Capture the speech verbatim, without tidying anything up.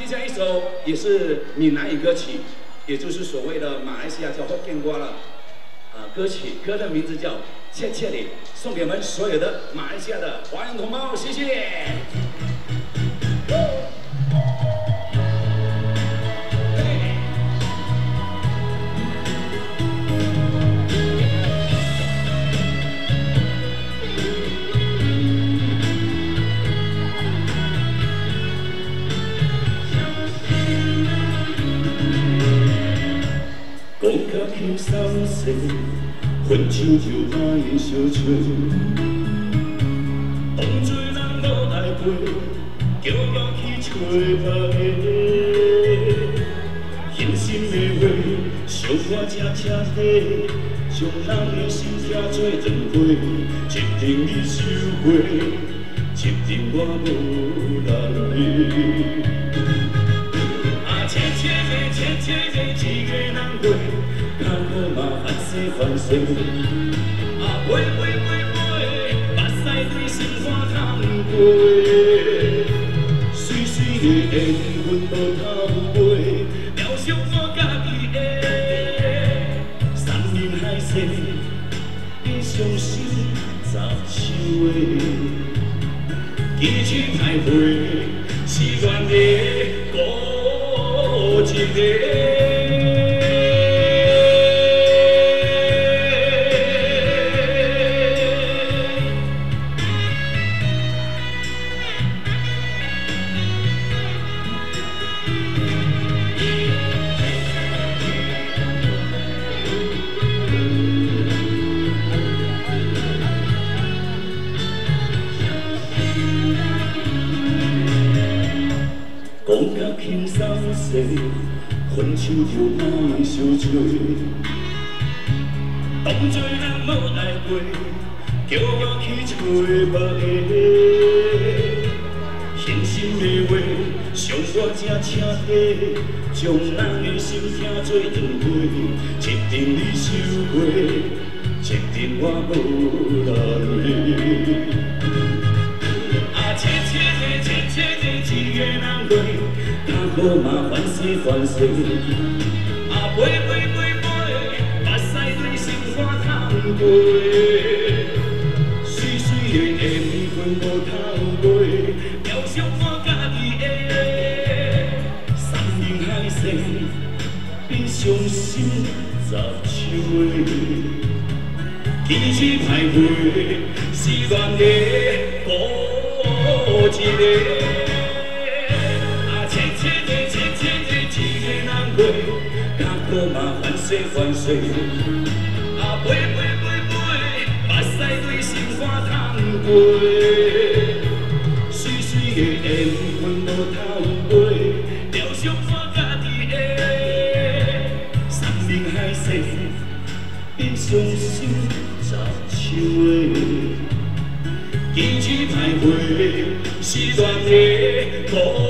下一首也是闽南语歌曲，也就是所谓的马来西亚叫福建歌了。啊，歌曲歌的名字叫《切切里》，送给我们所有的马来西亚的华人同胞，谢谢。 讲甲轻松势，分手就莫相找。当作人无爱陪，叫我去找别个。狠心的话，伤我才彻底，将人的心痛做转回，一定你收回，一定我无难离。 切切的，切切的，一个人过，较好嘛烦西烦西。啊，飞飞飞飞，目屎对心肝通飞。水水的缘分无透背，了伤我家己的。山明海誓，你伤心十手的。几许徘徊，是愿的孤。 一个。讲甲轻松势，分手就莫相找。当作人无爱陪，叫我去找别个。狠心的话，伤我才彻底，将人的心痛做转回，一定你收回，一定我无难离。啊，切切的，切切的，一个人过。 较好嘛，烦死烦死。啊，飞飞飞飞，目屎对心肝通飞。水水的缘分无透背，了伤我家己的。山明海誓，比伤心十手的。几许徘徊，是愿的孤一个。 较好嘛，烦死烦死。啊，飞飞飞飞，目屎对心肝通飞。水水的缘分无透背，了伤我家己的。山明海誓，比伤心十手的。几许徘徊，是愿的孤。